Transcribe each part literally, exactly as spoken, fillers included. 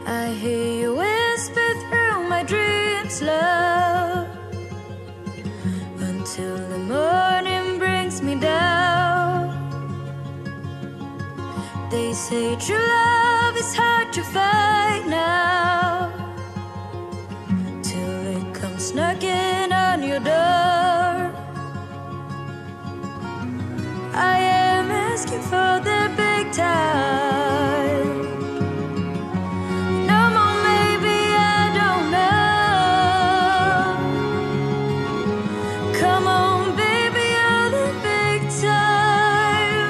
I hear you whisper through my dreams, love, until the morning brings me down. They say true love is hard to find now, till it comes knocking on your door. I am asking for the big time. No more maybe, I don't know. Come on baby, you're the big time.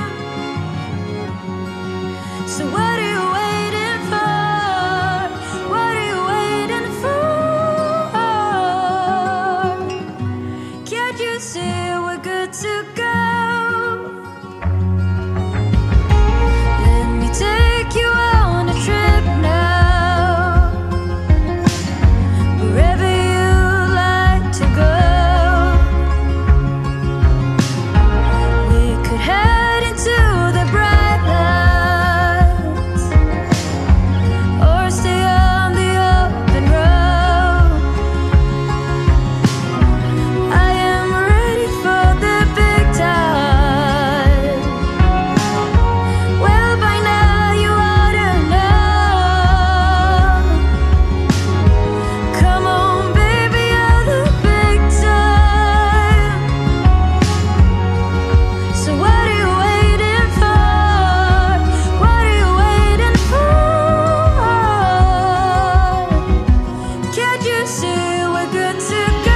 So what are you waiting for? What are you waiting for? Can't you see we're good to go? Let me take you on a trip now, wherever you like to go. We could head into the bright lights, or stay on the open road. I am ready for the big time. Well, by now you ought to know. Come on baby, you're the big time. So what are you waiting for? What are you waiting for? Can't you see we're good to go?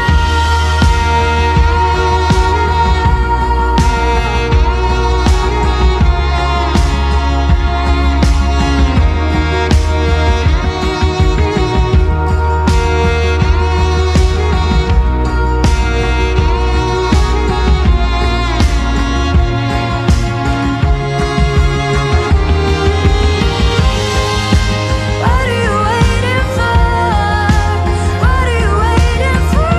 What are you waiting for? What are you waiting for?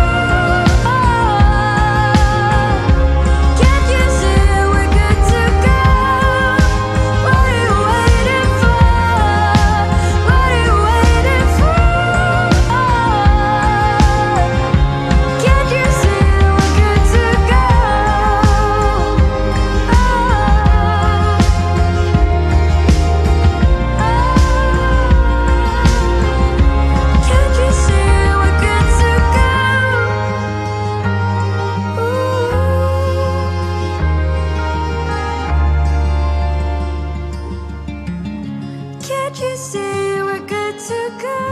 Can't you see we're good to go? What are you waiting for? What are you waiting for? Can't you see we're good to go? Can't you see we're good to go? Can't you see we're good to go?